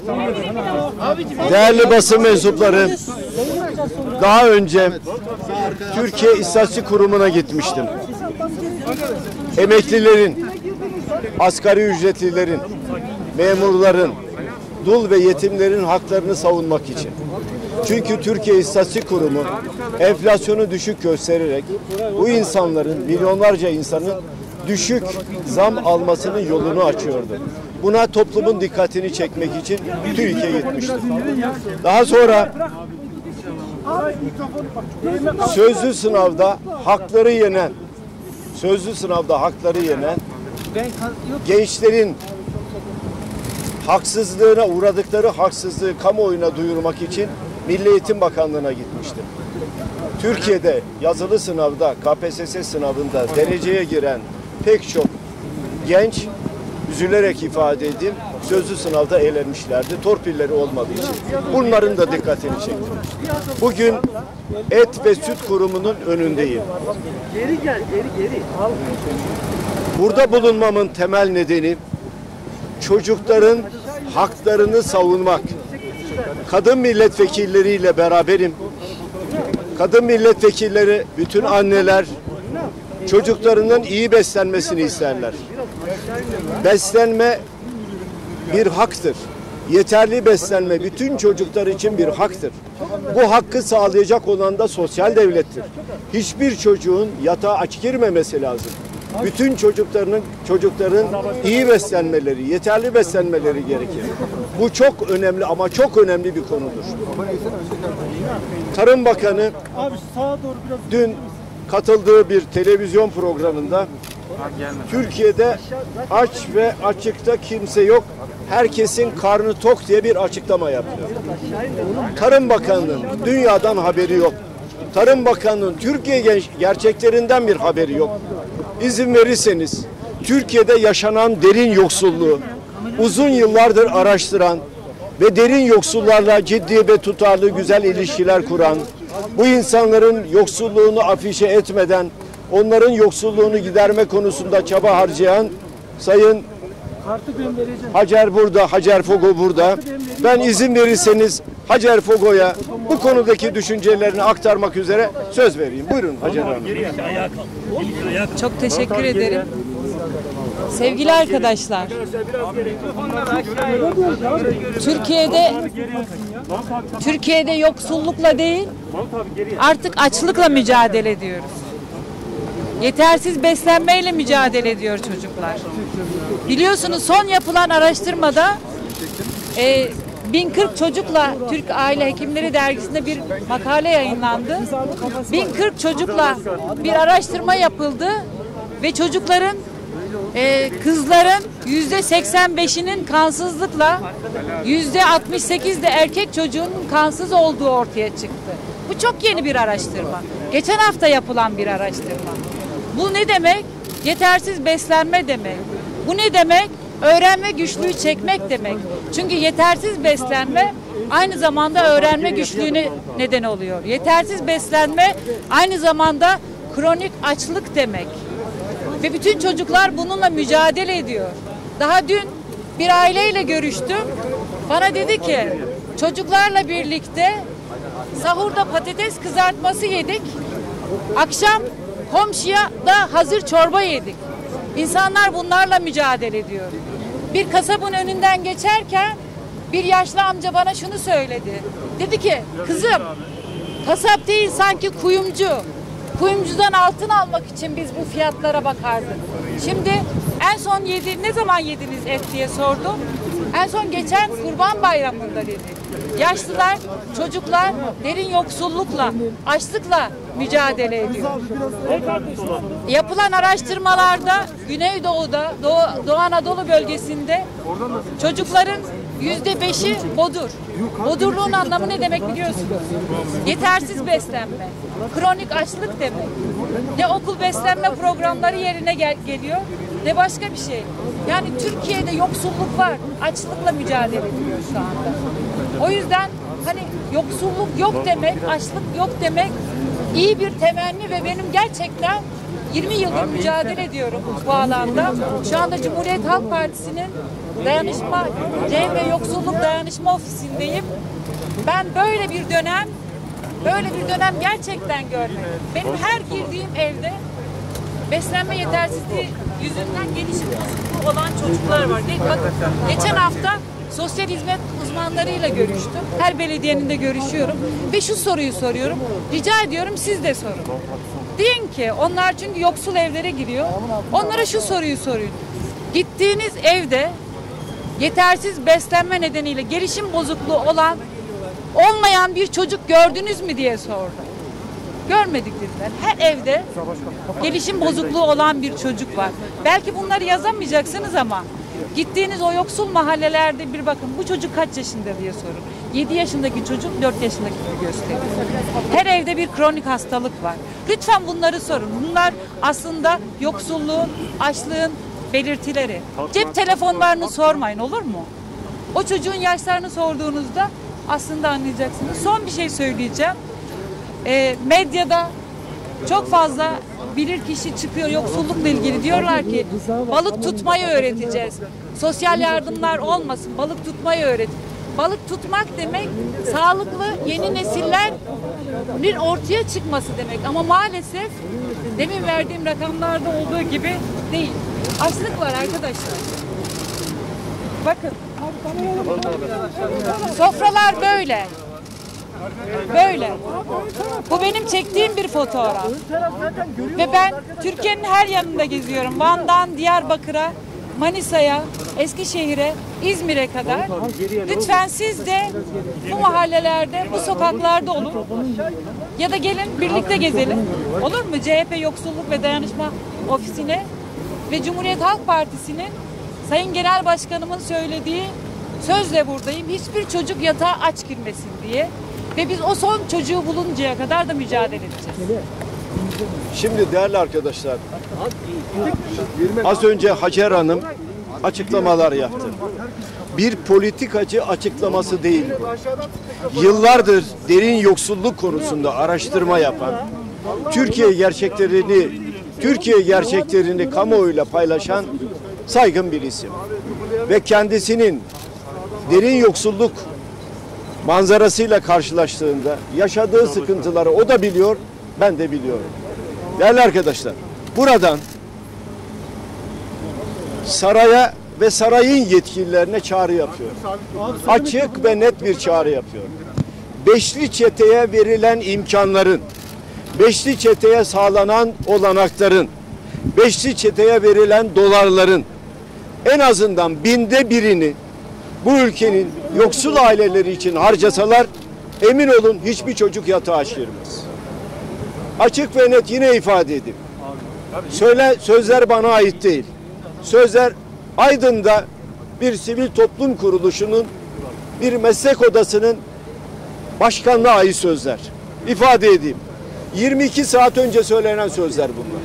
Değerli basın mensupları, daha önce Türkiye İstatistik Kurumu'na gitmiştim. Emeklilerin, asgari ücretlilerin, memurların, dul ve yetimlerin haklarını savunmak için. Çünkü Türkiye İstatistik Kurumu enflasyonu düşük göstererek bu insanların, milyonlarca insanın düşük zam almasının yolunu açıyordu. Buna toplumun dikkatini çekmek için TÜİK'e gitmişti. Daha sonra sözlü sınavda hakları yenen gençlerin haksızlığına uğradıkları haksızlığı kamuoyuna duyurmak için Milli Eğitim Bakanlığı'na gitmiştim. Türkiye'de yazılı sınavda, KPSS sınavında dereceye giren pek çok genç, üzülerek ifade edeyim, sözlü sınavda eğlenmişlerdi. Torpilleri olmadığı için. Bunların da dikkatini çektim. Bugün Et ve Süt Kurumu'nun önündeyim. Geri. Burada bulunmamın temel nedeni çocukların haklarını savunmak. Kadın milletvekilleriyle beraberim. Kadın milletvekilleri, bütün anneler çocuklarının iyi beslenmesini isterler. Beslenme bir haktır. Yeterli beslenme bütün çocuklar için bir haktır. Bu hakkı sağlayacak olan da sosyal devlettir. Hiçbir çocuğun yatağa aç girmemesi lazım. Bütün çocukların iyi beslenmeleri, yeterli beslenmeleri gerekir. Bu çok önemli ama çok önemli bir konudur. Tarım Bakanı dün katıldığı bir televizyon programında Türkiye'de aç ve açıkta kimse yok, herkesin karnı tok diye bir açıklama yapıyor. Tarım Bakanı'nın dünyadan haberi yok. Tarım Bakanı'nın Türkiye gerçeklerinden bir haberi yok. İzin verirseniz Türkiye'de yaşanan derin yoksulluğu uzun yıllardır araştıran ve derin yoksullarla ciddi ve tutarlı güzel ilişkiler kuran, bu insanların yoksulluğunu afişe etmeden onların yoksulluğunu giderme konusunda çaba harcayan Sayın Hacer Fogo burada. Ben izin verirseniz Hacer Fogo'ya bu konudaki düşüncelerini aktarmak üzere söz vereyim. Buyurun Hacer Hanım. Çok teşekkür ederim. Sevgili arkadaşlar, Türkiye'de yoksullukla değil, artık açlıkla mücadele ediyoruz. Yetersiz beslenmeyle mücadele ediyor çocuklar. Biliyorsunuz son yapılan araştırmada 1040 çocukla Türk Aile Hekimleri Dergisi'nde bir makale yayınlandı. 1040 çocukla bir araştırma yapıldı ve çocukların kızların %85'inin kansızlıkla %68 de erkek çocuğunun kansız olduğu ortaya çıktı. Bu çok yeni bir araştırma. Geçen hafta yapılan bir araştırma. Bu ne demek? Yetersiz beslenme demek. Bu ne demek? Öğrenme güçlüğü çekmek demek. Çünkü yetersiz beslenme aynı zamanda öğrenme güçlüğüne neden oluyor. Yetersiz beslenme aynı zamanda kronik açlık demek. Ve bütün çocuklar bununla mücadele ediyor. Daha dün bir aileyle görüştüm. Bana dedi ki çocuklarla birlikte sahurda patates kızartması yedik. Akşam komşuya da hazır çorba yedik. İnsanlar bunlarla mücadele ediyor. Bir kasabın önünden geçerken bir yaşlı amca bana şunu söyledi. Dedi ki kızım kasap değil sanki kuyumcu. Kuyumcudan altın almak için biz bu fiyatlara bakardık. Şimdi en son ne zaman yediniz et diye sordum. En son geçen Kurban Bayramı'nda dedi. Yaşlılar, çocuklar derin yoksullukla, açlıkla mücadele ediyor. Yapılan araştırmalarda Güneydoğu'da, Doğu Anadolu bölgesinde çocukların %5'i bodur. Bodurluğun anlamı ne demek biliyorsunuz? Yetersiz beslenme, kronik açlık demek. Ne okul beslenme programları yerine geliyor, ne başka bir şey. Yani Türkiye'de yoksulluk var, açlıkla mücadele ediyor şu anda. O yüzden hani yoksulluk yok demek, açlık yok demek iyi bir temenni ve benim gerçekten 20 yıldır mücadele ediyorum bu alanda. Şu anda Cumhuriyet Halk Partisi'nin dayanışma, CHP Yoksulluk Dayanışma Ofisi'ndeyim. Ben böyle bir dönem gerçekten görmedim. Benim her girdiğim evde beslenme yetersizliği yüzünden gelişim bozukluğu olan çocuklar var. Bakın, geçen hafta sosyal hizmet uzmanlarıyla görüştüm. Her belediyenin de görüşüyorum. Ve şu soruyu soruyorum. Rica ediyorum siz de sorun. Deyin ki onlar çünkü yoksul evlere giriyor. Onlara şu soruyu sorun. Gittiğiniz evde yetersiz beslenme nedeniyle gelişim bozukluğu olmayan bir çocuk gördünüz mü diye sordu. Görmedik dediler. Her evde gelişim bozukluğu olan bir çocuk var. Belki bunları yazamayacaksınız ama gittiğiniz o yoksul mahallelerde bir bakın, bu çocuk kaç yaşında diye sorun. 7 yaşındaki çocuk 4 yaşındaki gibi gösteriyor. Her evde bir kronik hastalık var. Lütfen bunları sorun. Bunlar aslında yoksulluğun, açlığın belirtileri. Cep telefonlarını sormayın, olur mu? O çocuğun yaşlarını sorduğunuzda aslında anlayacaksınız. Son bir şey söyleyeceğim. Medyada çok fazla bilirkişi çıkıyor yoksullukla ilgili. Diyorlar ki balık tutmayı öğreteceğiz. Sosyal yardımlar olmasın, balık tutmayı öğret. Balık tutmak demek sağlıklı yeni nesillerin ortaya çıkması demek. Ama maalesef demin verdiğim rakamlarda olduğu gibi değil. Açlık var arkadaşlar. Bakın. Sofralar böyle. Böyle. Bu benim çektiğim bir fotoğraf. Ve ben Türkiye'nin her yanında geziyorum. Van'dan Diyarbakır'a, Manisa'ya, Eskişehir'e, İzmir'e kadar. Lütfen siz de bu mahallelerde, bu sokaklarda olun. Ya da gelin birlikte gezelim. Olur mu? CHP Yoksulluk ve Dayanışma Ofisi'ne ve Cumhuriyet Halk Partisi'nin Sayın Genel Başkanımın söylediği sözle buradayım. Hiçbir çocuk yatağa aç girmesin diye. Ve biz o son çocuğu buluncaya kadar da mücadele edeceğiz. Şimdi değerli arkadaşlar, az önce Hacer Hanım açıklamalar yaptı. Bir politikacı açıklaması değil bu. Yıllardır derin yoksulluk konusunda araştırma yapan, Türkiye gerçeklerini kamuoyuyla paylaşan saygın bir isim. Ve kendisinin derin yoksulluk manzarasıyla karşılaştığında yaşadığı sıkıntıları o da biliyor, ben de biliyorum. Değerli arkadaşlar, buradan saraya ve sarayın yetkililerine çağrı yapıyor. Açık ve net bir çağrı yapıyor. Beşli çeteye verilen imkanların, beşli çeteye sağlanan olanakların, beşli çeteye verilen dolarların en azından 1/1000'ini bu ülkenin yoksul aileleri için harcasalar, emin olun hiçbir çocuk yatağa girmez. Açık ve net yine ifade edeyim. Sözler bana ait değil. Sözler Aydın'da bir sivil toplum kuruluşunun, bir meslek odasının başkanına ait sözler. İfade edeyim. 22 saat önce söylenen sözler bunlar.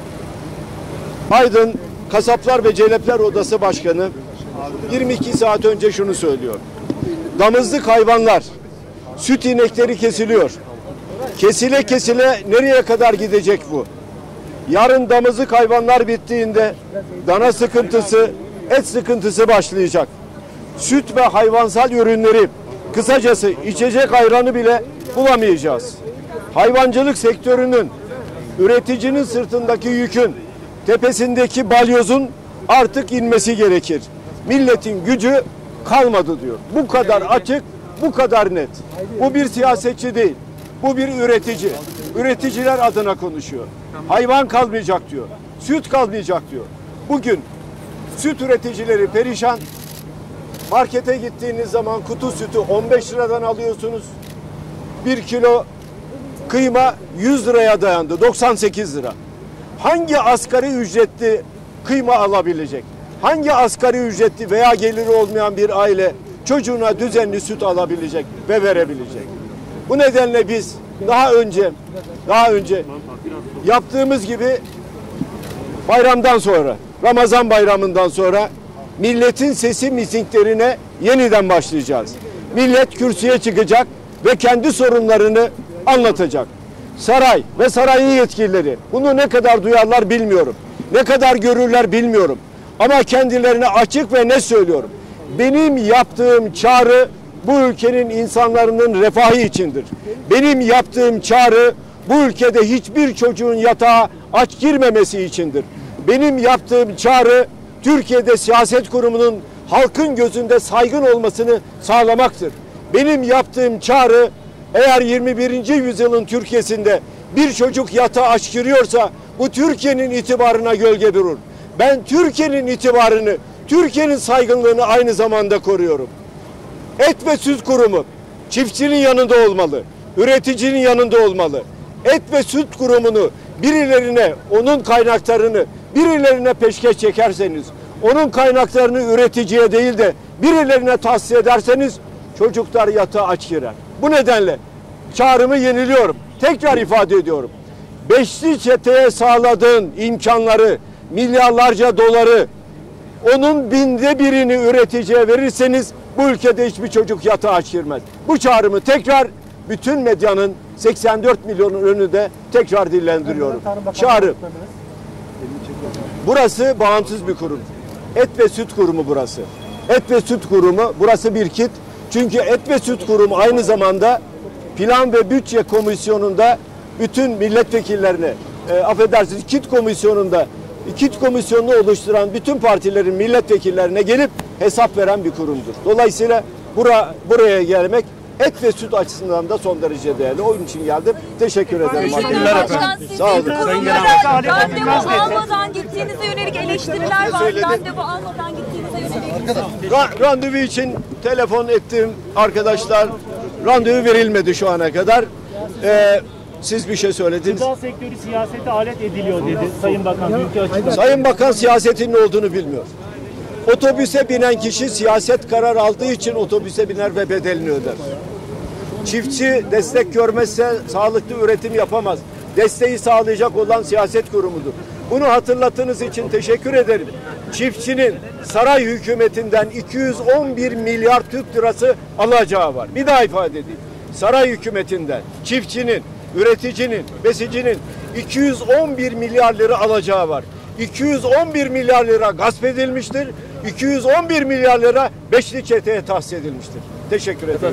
Aydın Kasaplar ve Celepler Odası Başkanı 22 saat önce şunu söylüyor. Damızlık hayvanlar, süt inekleri kesiliyor. Kesile kesile nereye kadar gidecek bu? Yarın damızlık hayvanlar bittiğinde dana sıkıntısı, et sıkıntısı başlayacak. Süt ve hayvansal ürünleri, kısacası içecek ayranı bile bulamayacağız. Hayvancılık sektörünün, üreticinin sırtındaki yükün, tepesindeki balyozun artık inmesi gerekir. Milletin gücü kalmadı diyor. Bu kadar açık, bu kadar net. Bu bir siyasetçi değil. Bu bir üretici. Üreticiler adına konuşuyor. Hayvan kalmayacak diyor. Süt kalmayacak diyor. Bugün süt üreticileri perişan. Markete gittiğiniz zaman kutu sütü 15 liradan alıyorsunuz. 1 kilo kıyma 100 liraya dayandı. 98 lira. Hangi asgari ücretli kıyma alabilecek? Hangi asgari ücretli veya geliri olmayan bir aile çocuğuna düzenli süt alabilecek ve verebilecek? Bu nedenle biz daha önce yaptığımız gibi bayramdan sonra, Ramazan bayramından sonra milletin sesi mitinglerine yeniden başlayacağız. Millet kürsüye çıkacak ve kendi sorunlarını anlatacak. Saray ve sarayın yetkilileri bunu ne kadar duyarlar bilmiyorum. Ne kadar görürler bilmiyorum. Ama kendilerine açık ve net söylüyorum. Benim yaptığım çağrı bu ülkenin insanların refahı içindir. Benim yaptığım çağrı bu ülkede hiçbir çocuğun yatağa aç girmemesi içindir. Benim yaptığım çağrı Türkiye'de siyaset kurumunun halkın gözünde saygın olmasını sağlamaktır. Benim yaptığım çağrı eğer 21. yüzyılın Türkiye'sinde bir çocuk yatağa aç giriyorsa bu Türkiye'nin itibarına gölge vurur. Ben Türkiye'nin itibarını, Türkiye'nin saygınlığını aynı zamanda koruyorum. Et ve Süt Kurumu çiftçinin yanında olmalı, üreticinin yanında olmalı. Et ve Süt Kurumu'nu birilerine, onun kaynaklarını birilerine peşkeş çekerseniz, onun kaynaklarını üreticiye değil de birilerine tahsis ederseniz çocuklar yatağa aç girer. Bu nedenle çağrımı yeniliyorum. Tekrar ifade ediyorum. Beşli çeteye sağladığın imkanları, milyarlarca doları, onun binde birini üreticiye verirseniz bu ülkede hiçbir çocuk yatağa aç girmez. Bu çağrımı tekrar bütün medyanın 84 milyonun önünde tekrar dillendiriyorum. Çağrı. Burası bağımsız bir kurum. Et ve Süt Kurumu burası. Et ve Süt Kurumu burası bir kit. Çünkü Et ve Süt Kurumu aynı zamanda Plan ve Bütçe Komisyonu'nda bütün milletvekillerine, affedersiniz KİT komisyonunu oluşturan bütün partilerin milletvekillerine gelip hesap veren bir kurumdur. Dolayısıyla buraya gelmek et ve süt açısından da son derece değerli. Onun için geldim. Teşekkür ederim. Teşekkürler efendim. Sağ olun. Kurumlara randevu almadan gittiğinize yönelik eleştiriler var. Randevu almadan gittiğinize yönelik. Randevu için telefon ettim arkadaşlar. Randevu verilmedi şu ana kadar. Siz bir şey söylediniz. Gıda sektörü siyasete alet ediliyor dedi Sayın Bakan dünkü açıklamada. Sayın Bakan siyasetin ne olduğunu bilmiyor. Otobüse binen kişi siyaset karar aldığı için otobüse biner ve bedelini öder. Çiftçi destek görmezse sağlıklı üretim yapamaz. Desteği sağlayacak olan siyaset kurumudur. Bunu hatırlattığınız için teşekkür ederim. Çiftçinin saray hükümetinden 211 milyar Türk lirası alacağı var. Bir daha ifade edeyim. Saray hükümetinden çiftçinin, üreticinin, besicinin 211 milyar lira alacağı var. 211 milyar lira gasp edilmiştir. 211 milyar lira beşli çeteye tahsis edilmiştir. Teşekkür ederim.